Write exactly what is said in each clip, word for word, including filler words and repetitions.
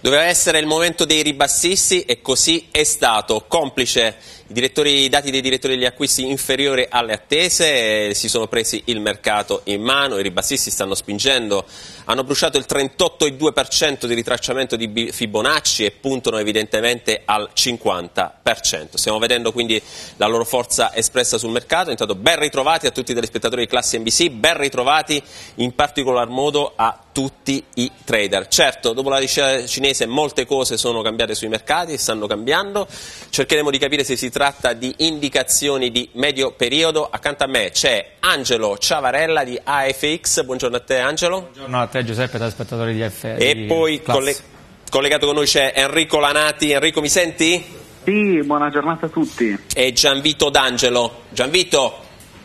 Doveva essere il momento dei ribassisti e così è stato. Complice i, direttori, i dati dei direttori degli acquisti inferiori alle attese, eh, si sono presi il mercato in mano, i ribassisti stanno spingendo, hanno bruciato il trentotto virgola due per cento di ritracciamento di Fibonacci e puntano evidentemente al cinquanta per cento. Stiamo vedendo quindi la loro forza espressa sul mercato. Intanto ben ritrovati a tutti i telespettatori di Classe N B C, ben ritrovati in particolar modo a tutti i trader. Certo, dopo la discesa cinese molte cose sono cambiate sui mercati, stanno cambiando, cercheremo di capire se si tratta di indicazioni di medio periodo. Accanto a me c'è Angelo Ciavarella di A F X, buongiorno a te Angelo. Buongiorno a te Giuseppe, telespettatori di A F X. E poi coll collegato con noi c'è Enrico Lanati. Enrico, mi senti? Sì, buona giornata a tutti. E Gianvito D'Angelo. Gianvito.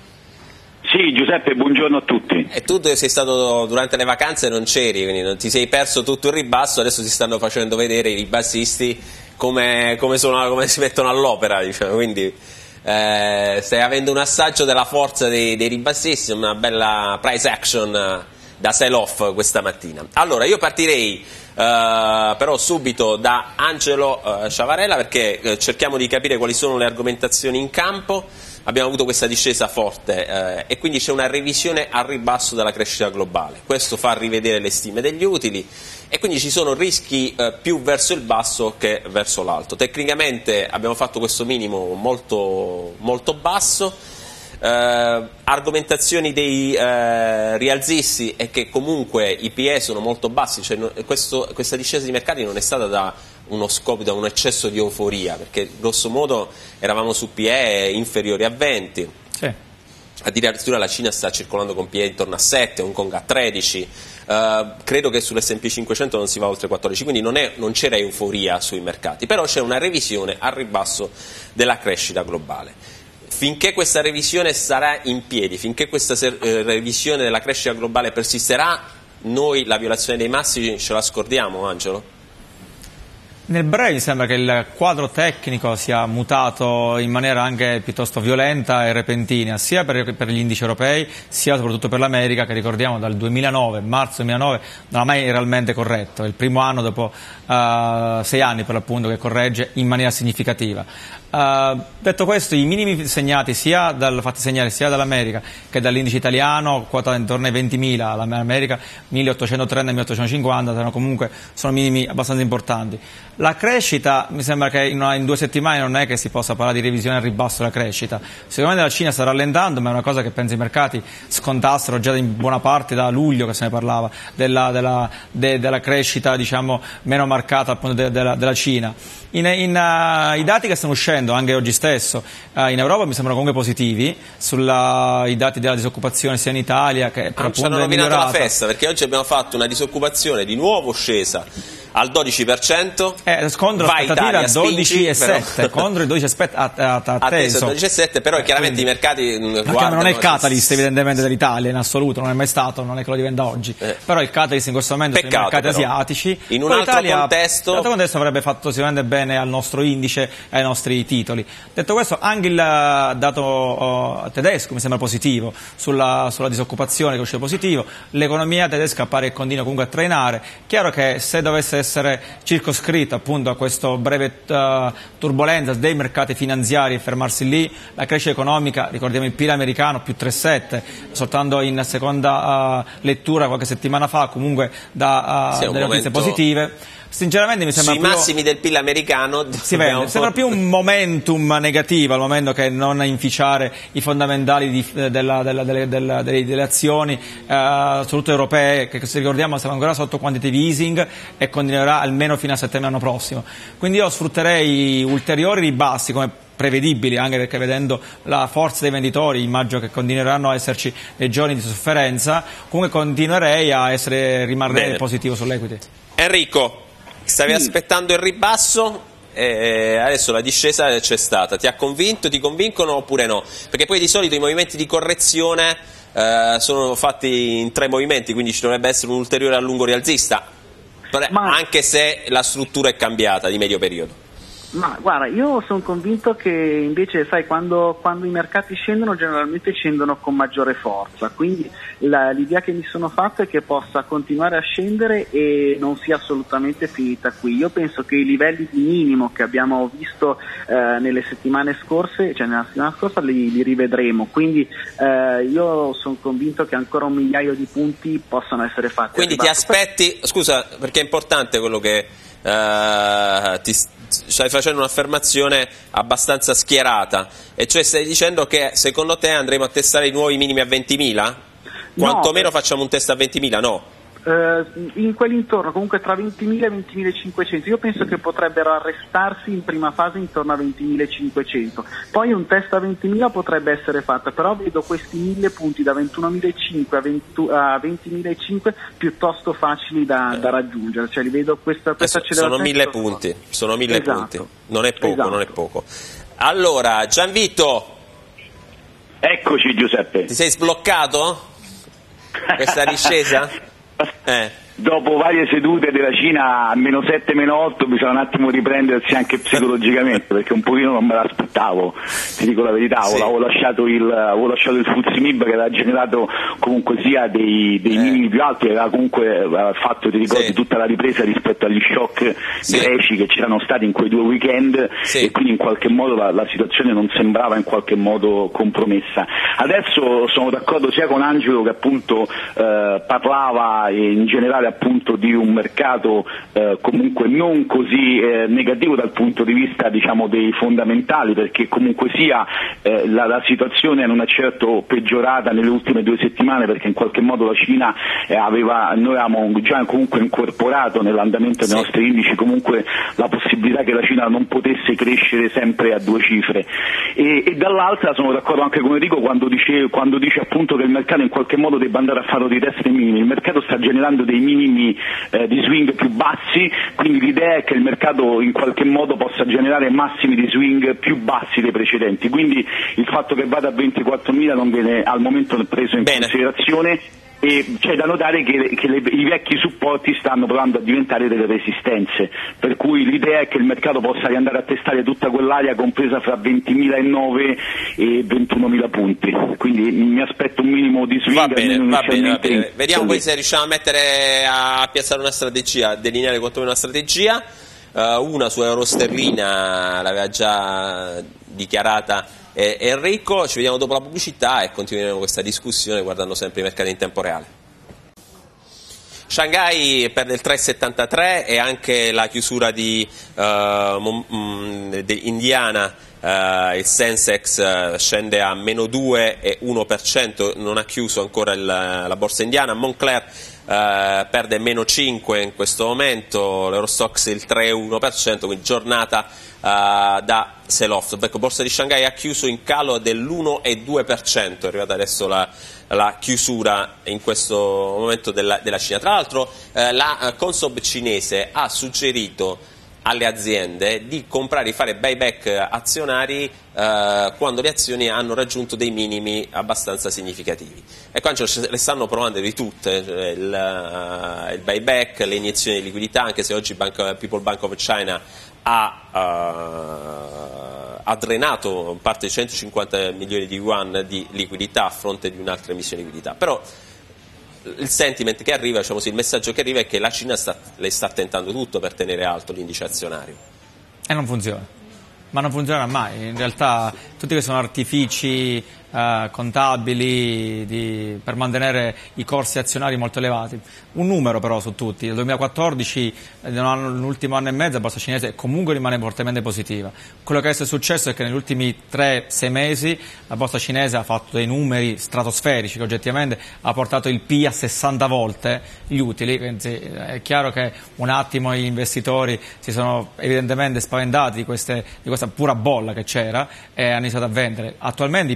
Sì, Giuseppe, buongiorno a tutti. E tu sei stato durante le vacanze, non c'eri, quindi non ti sei perso tutto il ribasso, adesso si stanno facendo vedere i ribassisti come, come, sono, come si mettono all'opera, diciamo, quindi eh, stai avendo un assaggio della forza dei, dei ribassisti, una bella price action da sell off questa mattina. Allora, io partirei Uh, però subito da Angelo uh, Ciavarella, perché uh, cerchiamo di capire quali sono le argomentazioni in campo. Abbiamo avuto questa discesa forte uh, e quindi c'è una revisione al ribasso della crescita globale. Questo fa rivedere le stime degli utili e quindi ci sono rischi uh, più verso il basso che verso l'alto. Tecnicamente abbiamo fatto questo minimo molto, molto basso. Uh, argomentazioni dei uh, rialzisti è che comunque i P E sono molto bassi, cioè no, questo, questa discesa di mercati non è stata da uno scopo, da un eccesso di euforia, perché grosso modo eravamo su P E inferiori a venti, sì. Addirittura la Cina sta circolando con P E intorno a sette, Hong Kong a tredici, uh, credo che sull'S and P cinquecento non si va oltre quattordici, quindi non, non c'era euforia sui mercati, però c'è una revisione al ribasso della crescita globale. Finché questa revisione sarà in piedi, finché questa eh, revisione della crescita globale persisterà, noi la violazione dei massimi ce la scordiamo, Angelo? Nel breve mi sembra che il quadro tecnico sia mutato in maniera anche piuttosto violenta e repentina, sia per, per gli indici europei, sia soprattutto per l'America, che ricordiamo dal duemilanove, marzo duemilanove, non ha mai realmente corretto. È il primo anno dopo uh, sei anni per l'appunto che corregge in maniera significativa. Uh, detto questo, i minimi segnati sia dal, fatti segnare sia dall'America che dall'indice italiano, quota intorno ai ventimila, l'America milleottocentotrenta milleottocentocinquanta, sono comunque sono minimi abbastanza importanti. La crescita, mi sembra che in, una, in due settimane non è che si possa parlare di revisione al ribasso della crescita. Sicuramente la Cina sta rallentando, ma è una cosa che penso i mercati scontassero già in buona parte da luglio, che se ne parlava, della, della, de, della crescita diciamo meno marcata appunto de, de, della Cina. In, in, uh, I dati che stanno uscendo anche oggi stesso uh, in Europa mi sembrano comunque positivi, sui dati della disoccupazione sia in Italia che per ah, appunto ci hanno rovinato la festa, perché oggi abbiamo fatto una disoccupazione di nuovo scesa al dodici per cento, eh, contro l'aspettativa al dodici virgola sette, contro il dodici virgola sette atteso, dodici virgola sette, però chiaramente quindi, i mercati perché guardano, non è il catalyst evidentemente dell'Italia in assoluto, non è mai stato, non è che lo diventa oggi, eh. però il catalyst in questo momento Peccato, sono i mercati però. asiatici, in un altro Italia, contesto in un altro contesto avrebbe fatto sicuramente bene al nostro indice e ai nostri titoli. Detto questo, anche il dato oh, tedesco mi sembra positivo sulla, sulla disoccupazione, che uscì positivo, l'economia tedesca pare che continua comunque a trainare. Chiaro che se dovesse essere circoscritta appunto a questo breve uh, turbolenza dei mercati finanziari e fermarsi lì, la crescita economica, ricordiamo il P I L americano più tre virgola sette, soltanto in seconda uh, lettura qualche settimana fa, comunque da uh, sì, delle notizie positive. Sinceramente mi sembra sui più... massimi del P I L americano si vede, sembra più un momentum negativo al momento che non inficiare i fondamentali di, della, della, delle, della, delle, delle azioni eh, soprattutto europee, che se ricordiamo stanno ancora sotto quantitative easing e continuerà almeno fino a settembre l'anno prossimo. Quindi io sfrutterei ulteriori ribassi come prevedibili, anche perché vedendo la forza dei venditori immagino che continueranno a esserci dei giorni di sofferenza, comunque continuerei a essere rimanere positivo sull'equity. Enrico, stavi sì. aspettando il ribasso e adesso la discesa c'è stata, ti ha convinto, ti convincono oppure no? Perché poi di solito i movimenti di correzione eh, sono fatti in tre movimenti, quindi ci dovrebbe essere un ulteriore allungo rialzista, Ma... anche se la struttura è cambiata di medio periodo. Ma guarda, io sono convinto che invece, sai, quando, quando i mercati scendono generalmente scendono con maggiore forza, quindi la, l'idea che mi sono fatta è che possa continuare a scendere e non sia assolutamente finita qui. Io penso che i livelli di minimo che abbiamo visto eh, nelle settimane scorse, cioè nella settimana scorsa li, li rivedremo, quindi eh, io sono convinto che ancora un migliaio di punti possano essere fatti. Quindi ti aspetti, scusa, perché è importante quello che Uh, ti stai facendo un'affermazione abbastanza schierata, e cioè stai dicendo che secondo te andremo a testare i nuovi minimi a ventimila? Quantomeno no, facciamo un test a ventimila, no? Uh, in quell'intorno, comunque tra ventimila e ventimilacinquecento. Io penso che potrebbero arrestarsi in prima fase intorno a ventimilacinquecento, poi un test a ventimila potrebbe essere fatto, però vedo questi mille punti da ventunomilacinquecento a ventimilacinquecento piuttosto facili da, da raggiungere, cioè li vedo questa, questa accelerazione. Sono mille punti, sono mille esatto. punti, non è poco, esatto. non è poco. Allora, Gianvito, eccoci Giuseppe. Ti sei sbloccato? Questa discesa? Eh. Dopo varie sedute della Cina a meno sette, meno otto, bisogna un attimo riprendersi anche psicologicamente, perché un pochino non me l'aspettavo, ti dico la verità. Sì. Avevo lasciato il avevo lasciato il Fuzzy Mib, che aveva generato comunque sia dei, dei eh. minimi più alti, aveva comunque aveva fatto, ti ricordi, sì. tutta la ripresa rispetto agli shock sì. greci che c'erano stati in quei due weekend, sì. e quindi in qualche modo la, la situazione non sembrava in qualche modo compromessa. Adesso sono d'accordo sia con Angelo, che appunto eh, parlava in generale appunto di un mercato eh, comunque non così eh, negativo dal punto di vista, diciamo, dei fondamentali, perché comunque sia eh, la, la situazione non è certo peggiorata nelle ultime due settimane, perché in qualche modo la Cina eh, aveva, noi avevamo già comunque incorporato nell'andamento dei nostri indici comunque la possibilità che la Cina non potesse crescere sempre a due cifre, e, e dall'altra sono d'accordo anche con Enrico quando dice, quando dice appunto che il mercato in qualche modo debba andare a fare dei test minimi. Il mercato sta generando dei minimi eh, di swing più bassi, quindi l'idea è che il mercato in qualche modo possa generare massimi di swing più bassi dei precedenti, quindi il fatto che vada a ventiquattromila non viene al momento preso in Bene. considerazione, e c'è da notare che, che le, i vecchi supporti stanno provando a diventare delle resistenze, per cui l'idea è che il mercato possa riandare a testare tutta quell'area compresa fra ventimila e nove e ventunomila punti, quindi mi aspetto un minimo di swing. Va bene, va bene, va bene. Vediamo poi se riusciamo a mettere a piazzare una strategia, a delineare quantomeno una strategia. Uh, una su euro sterlina l'aveva già dichiarata eh, Enrico. Ci vediamo dopo la pubblicità e continueremo questa discussione guardando sempre i mercati in tempo reale. Shanghai perde il tre virgola settantatré e anche la chiusura di, uh, di Indiana, uh, il Sensex uh, scende a meno due virgola uno per cento, non ha chiuso ancora il, la borsa indiana. Moncler Uh, perde meno cinque in questo momento, l'Eurostoxx il tre virgola uno per cento, quindi giornata uh, da sell-off. Ecco, borsa di Shanghai ha chiuso in calo dell'uno virgola due per cento, è arrivata adesso la, la chiusura in questo momento della, della Cina. Tra l'altro uh, la uh, Consob cinese ha suggerito alle aziende di comprare, di fare buyback azionari eh, quando le azioni hanno raggiunto dei minimi abbastanza significativi. E qua le stanno provando di tutte, cioè il, uh, il buyback, le iniezioni di liquidità, anche se oggi Bank, People Bank of China ha, uh, ha drenato parte di centocinquanta milioni di yuan di liquidità a fronte di un'altra emissione di liquidità. Però il sentiment che arriva, diciamo così, il messaggio che arriva è che la Cina sta, le sta tentando tutto per tenere alto l'indice azionario. E non funziona, ma non funzionerà mai. In realtà tutti che sono artifici eh, contabili di, per mantenere i corsi azionari molto elevati. Un numero però su tutti: nel duemilaquattordici, l'ultimo anno e mezzo, la borsa cinese comunque rimane fortemente positiva. Quello che adesso è successo è che negli ultimi tre sei mesi la borsa cinese ha fatto dei numeri stratosferici che oggettivamente ha portato il P a sessanta volte gli utili, quindi è chiaro che un attimo gli investitori si sono evidentemente spaventati di, queste, di questa pura bolla che c'era e hanno iniziato a vendere. Attualmente i prezzi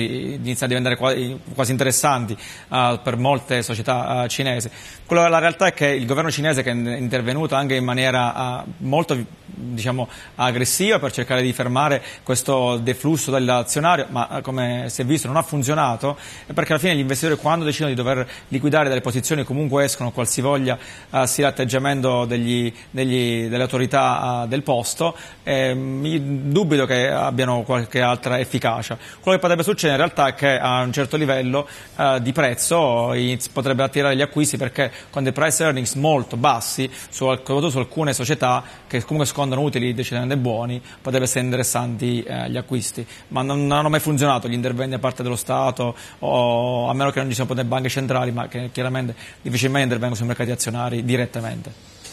prezzi iniziano a diventare quasi, quasi interessanti uh, per molte società uh, cinesi. Quello, la realtà è che il governo cinese, che è intervenuto anche in maniera uh, molto diciamo, aggressiva per cercare di fermare questo deflusso dell'azionario, ma uh, come si è visto non ha funzionato, perché alla fine gli investitori, quando decidono di dover liquidare delle posizioni, comunque escono qualsivoglia uh, sia l'atteggiamento degli, degli, delle autorità uh, del posto. Eh, mi dubito che abbiano qualche altra efficacia. Quello che potrebbe succedere in realtà è che a un certo livello uh, di prezzo iniz- potrebbe attirare gli acquisti, perché con dei price earnings molto bassi, soprattutto su alcune società che comunque scontano utili decisamente buoni, potrebbe essere interessanti uh, gli acquisti. Ma non, non hanno mai funzionato gli interventi da parte dello Stato, o a meno che non ci siano delle banche centrali, ma che chiaramente difficilmente intervengono sui mercati azionari direttamente.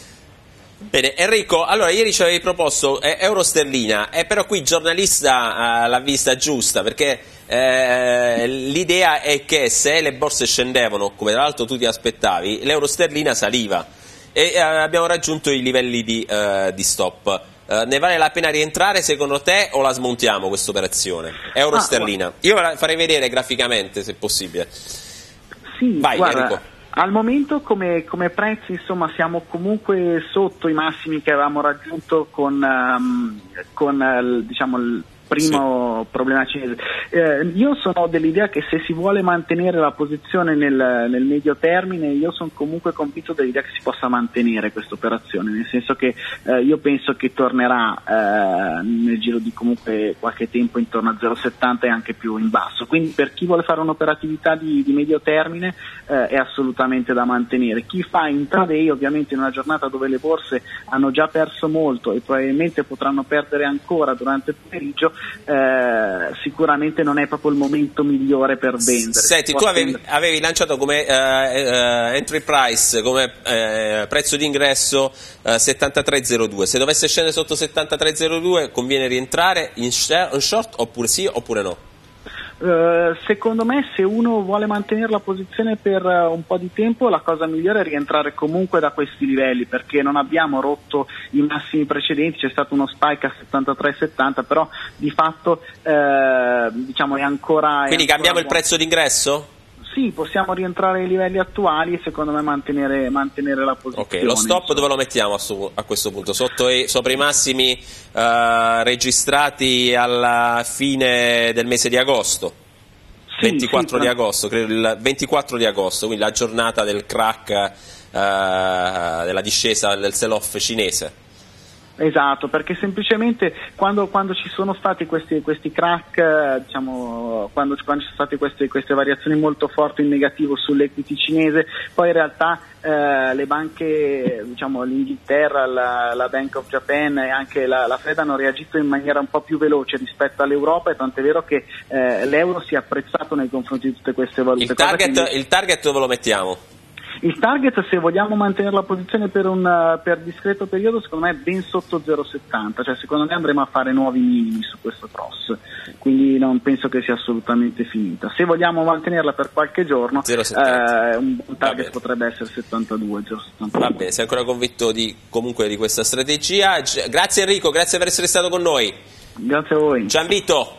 Bene, Enrico, allora ieri ci avevi proposto eh, euro sterlina, eh, però qui il giornalista eh, l'ha vista giusta, perché eh, l'idea è che se le borse scendevano, come tra l'altro tu ti aspettavi, l'euro sterlina saliva e eh, abbiamo raggiunto i livelli di, eh, di stop. Eh, ne vale la pena rientrare secondo te o la smontiamo questa operazione? Euro ah, sterlina. Io la farei vedere graficamente se possibile. Sì, vai guarda, Enrico. Al momento come, come prezzi insomma siamo comunque sotto i massimi che avevamo raggiunto con, um, con uh, diciamo il primo sì. problema cinese. Eh, io sono dell'idea che se si vuole mantenere la posizione nel, nel medio termine, io sono comunque convinto dell'idea che si possa mantenere questa operazione, nel senso che eh, io penso che tornerà eh, nel giro di comunque qualche tempo intorno a zero virgola settanta e anche più in basso, quindi per chi vuole fare un'operatività di, di medio termine eh, è assolutamente da mantenere. Chi fa intraday, ovviamente in una giornata dove le borse hanno già perso molto e probabilmente potranno perdere ancora durante il pomeriggio, Eh, sicuramente non è proprio il momento migliore per vendere. Senti, tu avevi, avevi lanciato come uh, uh, entry price, come uh, prezzo d'ingresso uh, settantatré zero due. Se dovesse scendere sotto settantatré zero due conviene rientrare in, share, in short oppure sì oppure no? Uh, secondo me, se uno vuole mantenere la posizione per uh, un po' di tempo, la cosa migliore è rientrare comunque da questi livelli, perché non abbiamo rotto i massimi precedenti, c'è stato uno spike a settantatré settanta, però di fatto uh, diciamo è ancora... Quindi è ancora cambiamo buono. Il prezzo d'ingresso? Sì, possiamo rientrare ai livelli attuali e secondo me mantenere, mantenere la posizione. Ok, lo stop insomma. Dove lo mettiamo a, su, a questo punto? Sotto i, sopra i massimi uh, registrati alla fine del mese di agosto? Sì, ventiquattro sì, di agosto, credo il ventiquattro di agosto, quindi la giornata del crack, uh, della discesa del sell-off cinese. Esatto, perché semplicemente quando, quando ci sono stati questi, questi crack, diciamo, quando, quando ci sono state queste, queste variazioni molto forti in negativo sull'equity cinese, poi in realtà eh, le banche, diciamo l'Inghilterra, la, la Bank of Japan e anche la, la Fed hanno reagito in maniera un po' più veloce rispetto all'Europa, e tant'è vero che eh, l'euro si è apprezzato nei confronti di tutte queste valute. Il target, che... il target dove lo mettiamo? Il target, se vogliamo mantenere la posizione per un per discreto periodo, secondo me è ben sotto zero virgola settanta, cioè secondo me andremo a fare nuovi minimi su questo cross, quindi non penso che sia assolutamente finita. Se vogliamo mantenerla per qualche giorno, eh, un buon target potrebbe essere settantadue, zero virgola settantadue. Va bene, sei ancora convinto di, comunque di questa strategia. Grazie Enrico, grazie per essere stato con noi. Grazie a voi. Gianvito.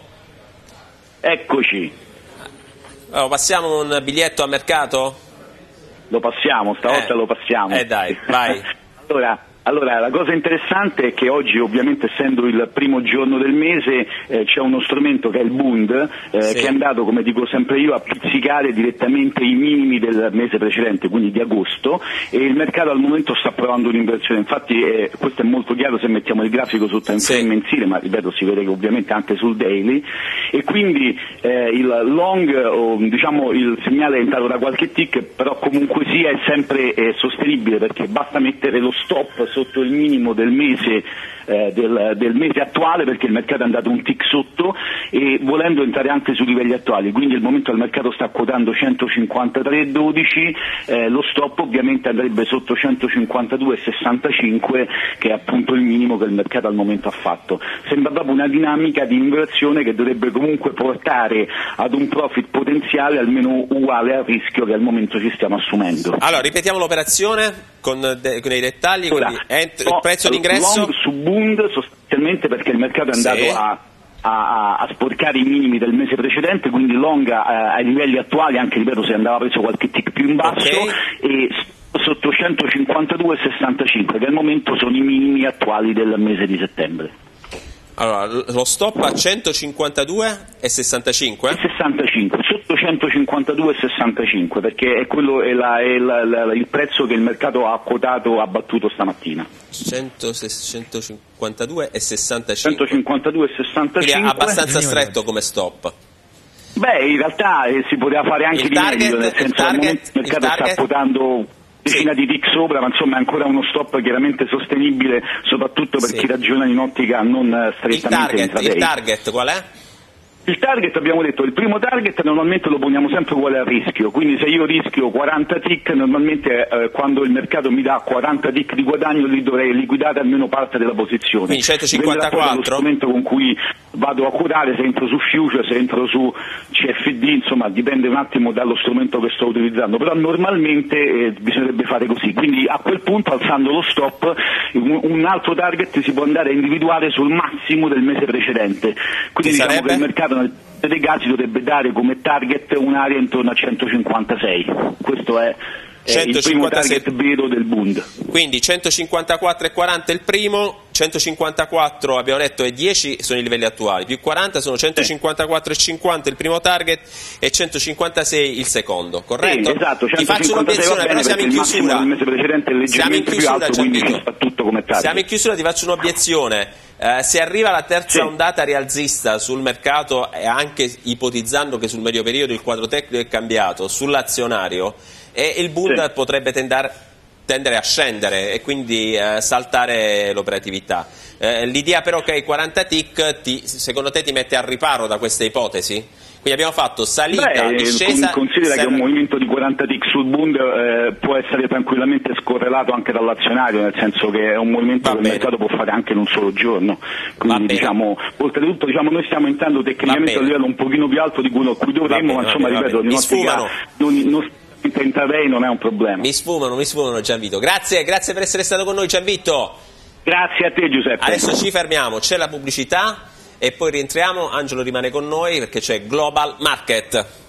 Eccoci. Allora, passiamo un biglietto a mercato? Lo passiamo, stavolta eh, lo passiamo. Eh dai, vai. allora, allora, la cosa interessante è che oggi, ovviamente essendo il primo giorno del mese, eh, c'è uno strumento che è il Bund, eh, sì. che è andato, come dico sempre io, a pizzicare direttamente i minimi del mese precedente, quindi di agosto, e il mercato al momento sta provando un'inversione. Infatti eh, questo è molto chiaro se mettiamo il grafico sul time frame sì. mensile, ma ripeto, si vede che ovviamente anche sul daily, e quindi eh, il long, o, diciamo il segnale è entrato da qualche tick, però comunque sia è sempre eh, sostenibile, perché basta mettere lo stop sotto il minimo del mese, eh, del, del mese attuale, perché il mercato è andato un tick sotto, e volendo entrare anche sui livelli attuali, quindi al momento il mercato sta quotando centocinquantatré virgola dodici, eh, lo stop ovviamente andrebbe sotto centocinquantadue virgola sessantacinque, che è appunto il minimo che il mercato al momento ha fatto. Sembra proprio una dinamica di inversione che dovrebbe comunque portare ad un profit potenziale almeno uguale al rischio che al momento ci stiamo assumendo. Allora, ripetiamo l'operazione con, de- con i dettagli. Ora, quindi ent- il prezzo d'ingresso long su Bund sostanzialmente, perché il mercato è andato sì. a a, a sporcare i minimi del mese precedente, quindi longa eh, ai livelli attuali, anche ripeto se andava preso qualche tick più in basso, okay. e sotto centocinquantadue virgola sessantacinque che al momento sono i minimi attuali del mese di settembre. Allora, lo stop a centocinquantadue virgola sessantacinque? sessantacinque, sotto centocinquantadue virgola sessantacinque, perché è quello è la, è la, la, il prezzo che il mercato ha quotato, ha battuto stamattina. centocinquantadue virgola sessantacinque. centocinquantadue virgola sessantacinque. Quindi è abbastanza stretto come stop. Beh, in realtà eh, si poteva fare anche il di target, meglio, nel senso il, target, al momento il mercato il target, sta quotando decina sì. di tick sopra, ma insomma è ancora uno stop chiaramente sostenibile, soprattutto per sì. chi ragiona in ottica non strettamente il target, il target qual è? Il target, abbiamo detto, il primo target normalmente lo poniamo sempre uguale al rischio, quindi se io rischio quaranta tick, normalmente eh, quando il mercato mi dà quaranta tick di guadagno li dovrei liquidare almeno parte della posizione. Quindi centocinquantaquattro? Lo strumento con cui vado a quotare, se entro su Future, se entro su C F D, insomma dipende un attimo dallo strumento che sto utilizzando, però normalmente eh, bisognerebbe fare così, quindi a quel punto alzando lo stop un, un altro target si può andare a individuare sul massimo del mese precedente, quindi diciamo sarebbe? che il mercato nel dei casi dovrebbe dare come target un'area intorno a centocinquantasei, questo è eh, il primo target vero del Bund. Quindi centocinquantaquattro virgola quaranta il primo, centocinquantaquattro abbiamo detto e dieci sono i livelli attuali, più quaranta sono centocinquantaquattro virgola cinquanta il primo target e centocinquantasei il secondo, corretto? Sì, esatto, ti faccio un'obiezione, però siamo in chiusura. Il mese precedente è leggermente più alto, quindi ci sta tutto come target. Siamo in chiusura, ti faccio un'obiezione. Uh, se arriva la terza sì. ondata rialzista sul mercato e anche ipotizzando che sul medio periodo il quadro tecnico è cambiato, sull'azionario e il Bund sì. potrebbe tendere, tendere a scendere e quindi uh, saltare l'operatività. Uh, l'idea però che i quaranta tick ti, secondo te ti mette al riparo da questa ipotesi? Quindi abbiamo fatto salita, Beh, discesa... Considera che un movimento di quaranta tick sul Bund eh, può essere tranquillamente scorrelato anche dall'azionario, nel senso che è un movimento Va che bene. il mercato può fare anche in un solo giorno. Quindi diciamo, oltretutto diciamo, noi stiamo entrando tecnicamente a un livello un pochino più alto di quello a cui dovremmo, ma insomma bene, ripeto, di nostra non, non intenterei, non è un problema. Mi sfumano, mi sfumano Gianvito. Grazie, grazie per essere stato con noi Gianvito. Grazie a te Giuseppe. Adesso ci fermiamo, c'è la pubblicità e poi rientriamo. Angelo rimane con noi perché c'è Global Market.